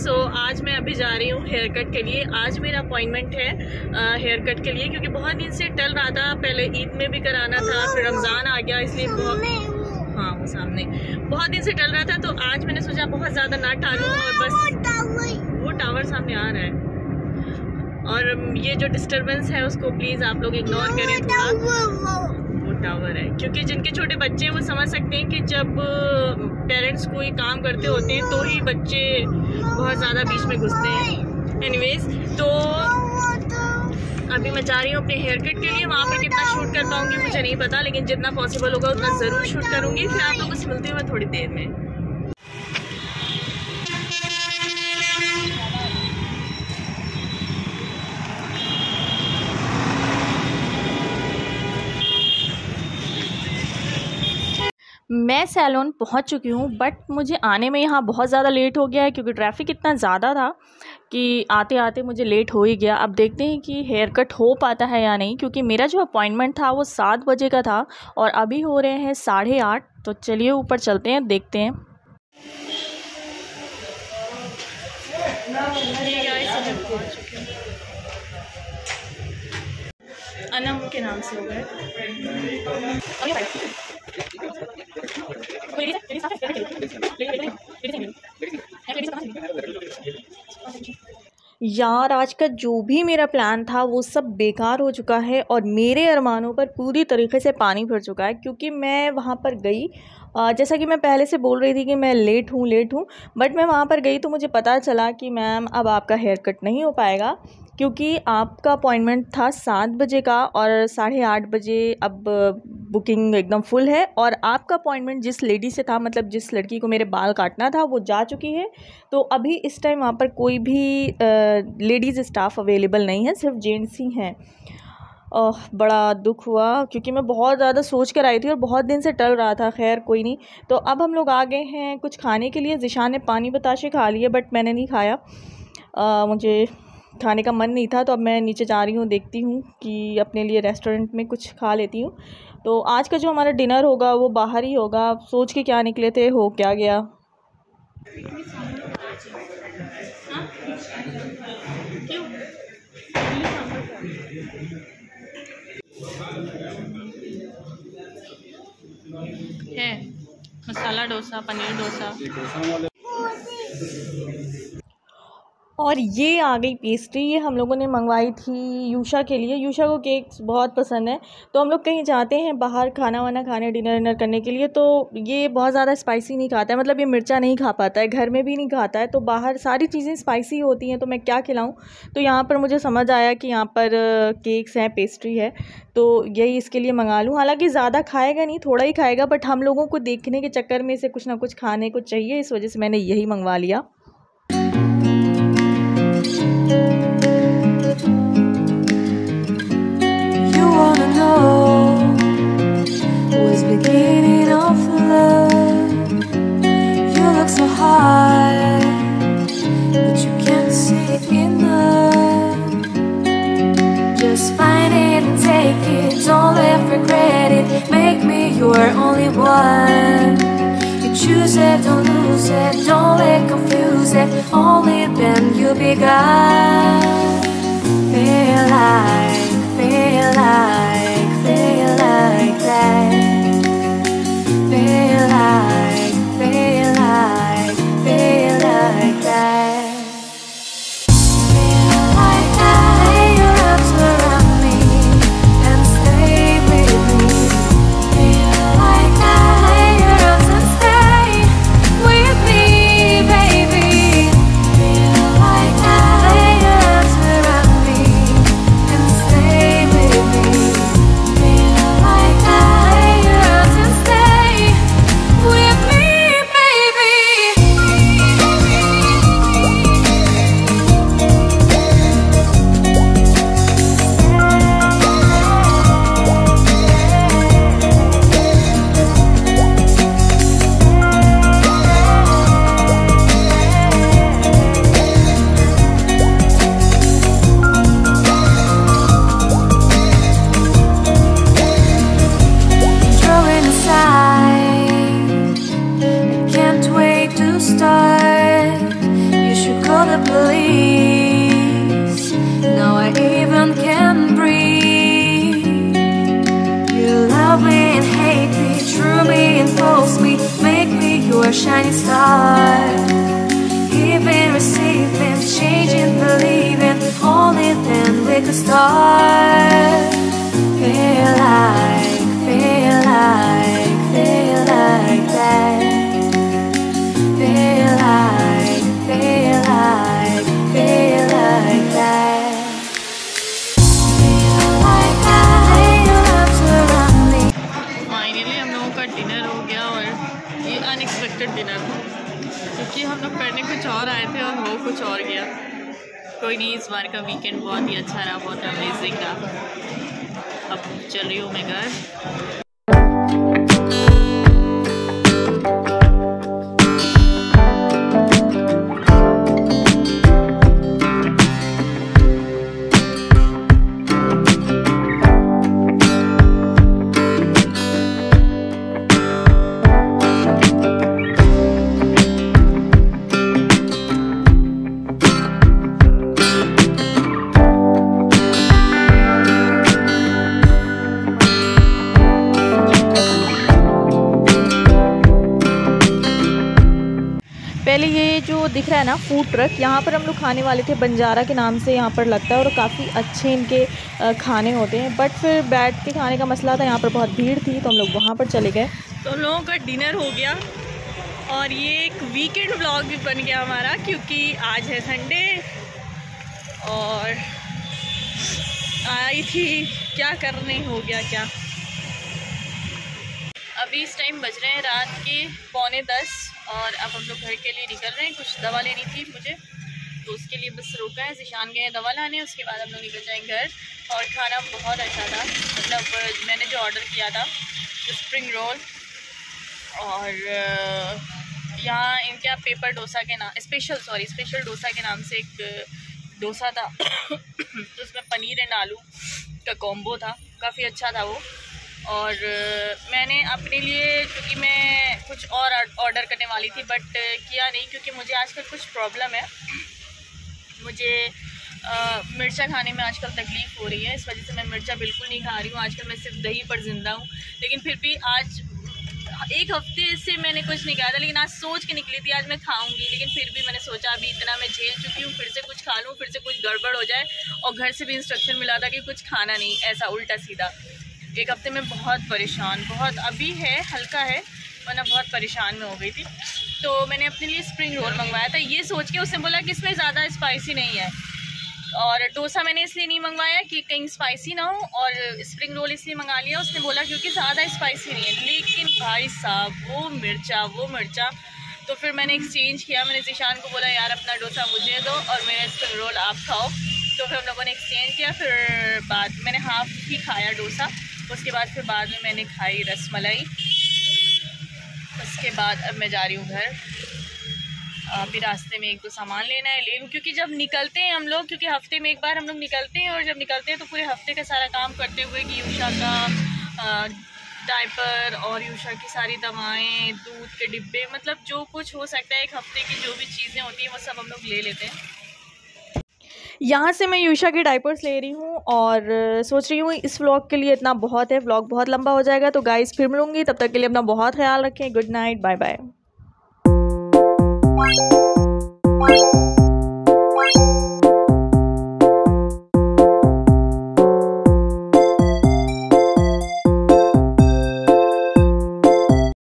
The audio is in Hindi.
सो आज मैं अभी जा रही हूँ हेयर कट के लिए। आज मेरा अपॉइंटमेंट है हेयर कट के लिए, क्योंकि बहुत दिन से टल रहा था। पहले ईद में भी कराना था, फिर रमज़ान आ गया, इसलिए वो सामने बहुत दिन से टल रहा था। तो आज मैंने सोचा बहुत ज़्यादा ना टालूँ और बस वो टावर सामने आ रहा है और ये जो डिस्टर्बेंस है उसको प्लीज़ आप लोग इग्नोर करें थोड़ा। वो टावर है, क्योंकि जिनके छोटे बच्चे हैं वो समझ सकते हैं कि जब पेरेंट्स कोई काम करते होते हैं तो ही बच्चे बहुत ज़्यादा बीच में घुसते हैं। एनीवेज, तो अभी मैं जा रही हूँ अपने हेयर कट के लिए। वहाँ पर कितना शूट कर पाऊँगी मुझे नहीं पता, लेकिन जितना पॉसिबल होगा उतना ज़रूर शूट करूँगी। फिर आप लोगों से मिलती हूँ मैं थोड़ी देर में। मैं सैलून पहुंच चुकी हूं, बट मुझे आने में यहाँ बहुत ज़्यादा लेट हो गया है, क्योंकि ट्रैफिक इतना ज़्यादा था कि आते आते मुझे लेट हो ही गया। अब देखते हैं कि हेयर कट हो पाता है या नहीं, क्योंकि मेरा जो अपॉइंटमेंट था वो 7 बजे का था और अभी हो रहे हैं 8:30। तो चलिए ऊपर चलते हैं, देखते हैं। अनम के नाम से हो गए। यार, आज का जो भी मेरा प्लान था वो सब बेकार हो चुका है और मेरे अरमानों पर पूरी तरीके से पानी फिर चुका है, क्योंकि मैं वहाँ पर गई। जैसा कि मैं पहले से बोल रही थी कि मैं लेट हूँ, बट मैं वहाँ पर गई तो मुझे पता चला कि मैम अब आपका हेयर कट नहीं हो पाएगा, क्योंकि आपका अपॉइंटमेंट था 7 बजे का और 8:30 बजे अब बुकिंग एकदम फुल है। और आपका अपॉइंटमेंट जिस लेडी से था, मतलब जिस लड़की को मेरे बाल काटना था, वो जा चुकी है। तो अभी इस टाइम वहाँ पर कोई भी लेडीज़ स्टाफ अवेलेबल नहीं है, सिर्फ जेंट्स ही हैं। बड़ा दुख हुआ, क्योंकि मैं बहुत ज़्यादा सोच कर आई थी और बहुत दिन से टल रहा था। खैर कोई नहीं। तो अब हम लोग आ गए हैं कुछ खाने के लिए। ज़िशान ने पानी बताशे खा लिए, बट मैंने नहीं खाया, मुझे खाने का मन नहीं था। तो अब मैं नीचे जा रही हूँ, देखती हूँ कि अपने लिए रेस्टोरेंट में कुछ खा लेती हूँ। तो आज का जो हमारा डिनर होगा वो बाहर ही होगा। सोच के क्या निकले थे, हो क्या गया। है मसाला डोसा, पनीर डोसा, और ये आ गई पेस्ट्री। ये हम लोगों ने मंगवाई थी यूशा के लिए। यूशा को केक्स बहुत पसंद है। तो हम लोग कहीं जाते हैं बाहर खाना वाना खाने, डिनर करने के लिए, तो ये बहुत ज़्यादा स्पाइसी नहीं खाता है, मतलब ये मिर्चा नहीं खा पाता है, घर में भी नहीं खाता है। तो बाहर सारी चीज़ें स्पाइसी होती हैं, तो मैं क्या खिलाऊं। तो यहाँ पर मुझे समझ आया कि यहाँ पर केक्स हैं, पेस्ट्री है, तो यही इसके लिए मंगा लूँ। हालांकि ज़्यादा खाएगा नहीं, थोड़ा ही खाएगा, बट हम लोगों को देखने के चक्कर में इसे कुछ ना कुछ खाने को चाहिए, इस वजह से मैंने यही मंगवा लिया। You wanna know what's beginning of love? You look so high, but you can't see enough. Just find it and take it, don't let regret it. Make me your only one. You choose it, don't lose it, don't let confuse it. Only then you'll be God. Feel like that. Feel like, feel like that. Feel like that. Lay your arms around me and stay with me. Feel like that. Lay your arms and stay with me, baby. Feel like that. Lay your arms around me and stay with me. Feel like that. Lay shining star. Giving, receiving, changing, believing, only then we could start. Feel like that. Feel like that. Feel like that. Feel like that. Lay your arms around me. Finally हम लोगों का डिनर हो गया और ये अनएक्सपेक्टेड डिनर था क्योंकि हम लोग करने कुछ और आए थे और हो कुछ और गया। कोई नहीं, इस बार का वीकेंड बहुत ही अच्छा रहा, बहुत अमेजिंग रहा। अब चल रही हूँ मैं घर। पहले ये जो दिख रहा है ना फूड ट्रक, यहाँ पर हम लोग खाने वाले थे, बंजारा के नाम से यहाँ पर लगता है और काफ़ी अच्छे इनके खाने होते हैं। बट फिर बैठ के खाने का मसला था, यहाँ पर बहुत भीड़ थी तो हम लोग वहाँ पर चले गए। तो हम लोगों का डिनर हो गया और ये एक वीकेंड व्लॉग भी बन गया हमारा क्योंकि आज है संडे और आई थी क्या करने, हो गया क्या। अभी इस टाइम बज रहे हैं रात के 9:45 और अब हम लोग घर के लिए निकल रहे हैं। कुछ दवा लेनी थी मुझे तो उसके लिए बस रुका है, ज़िशान गए दवा लाने, उसके बाद हम लोग निकल जाएंगे घर। और खाना बहुत अच्छा था, मतलब मैंने जो ऑर्डर किया था स्प्रिंग रोल और यहाँ इनके पेपर डोसा के नाम स्पेशल डोसा के नाम से एक डोसा था तो उसमें पनीर एंड आलू का कॉम्बो था, काफ़ी अच्छा था वो। और मैंने अपने लिए, क्योंकि मैं कुछ और ऑर्डर करने वाली थी बट किया नहीं क्योंकि मुझे आजकल कुछ प्रॉब्लम है, मुझे मिर्चा खाने में आजकल तकलीफ़ हो रही है, इस वजह से मैं मिर्चा बिल्कुल नहीं खा रही हूँ। आजकल मैं सिर्फ दही पर ज़िंदा हूँ, लेकिन फिर भी आज एक हफ्ते से मैंने कुछ नहीं खाया था, लेकिन आज सोच के निकली थी आज मैं खाऊंगी, लेकिन फिर भी मैंने सोचा अभी इतना मैं झेल चुकी हूँ, फिर से कुछ खा लूँ, फिर से कुछ गड़बड़ हो जाए। और घर से भी इंस्ट्रक्शन मिला था कि कुछ खाना नहीं, ऐसा उल्टा सीधा। एक हफ्ते में बहुत परेशान, बहुत अभी है हल्का है वरना बहुत परेशान में हो गई थी। तो मैंने अपने लिए स्प्रिंग रोल मंगवाया था, ये सोच के उसने बोला कि इसमें ज़्यादा स्पाइसी नहीं है। और डोसा मैंने इसलिए नहीं मंगवाया कि कहीं स्पाइसी ना हो, और स्प्रिंग रोल इसलिए मंगा लिया, उसने बोला क्योंकि ज़्यादा स्पाइसी नहीं है। लेकिन भाई साहब वो मिर्चा तो फिर मैंने एक्सचेंज किया, मैंने ज़िशान को बोला यार अपना डोसा मुझे दो और मेरा स्प्रिंग रोल आप खाओ। तो फिर हम लोगों ने एक्सचेंज किया, फिर बाद मैंने हाफ़ ही खाया डोसा, उसके बाद फिर बाद में मैंने खाई रसमलाई। उसके बाद अब मैं जा रही हूँ घर, अभी रास्ते में एक दो सामान लेना है, ले लूँ क्योंकि जब निकलते हैं हम लोग, क्योंकि हफ्ते में एक बार हम लोग निकलते हैं, और जब निकलते हैं तो पूरे हफ्ते का सारा काम करते हुए कि यूशा का डायपर और यूशा की सारी दवाएं, दूध के डिब्बे, मतलब जो कुछ हो सकता है एक हफ्ते की जो भी चीज़ें होती हैं वो सब हम लोग ले लेते हैं। यहाँ से मैं यूशा के डायपर्स ले रही हूँ और सोच रही हूँ इस व्लॉग के लिए इतना बहुत है, व्लॉग बहुत लंबा हो जाएगा। तो गाइस फिर मिलूँगी, तब तक के लिए अपना बहुत ख्याल रखें। Good night, bye bye.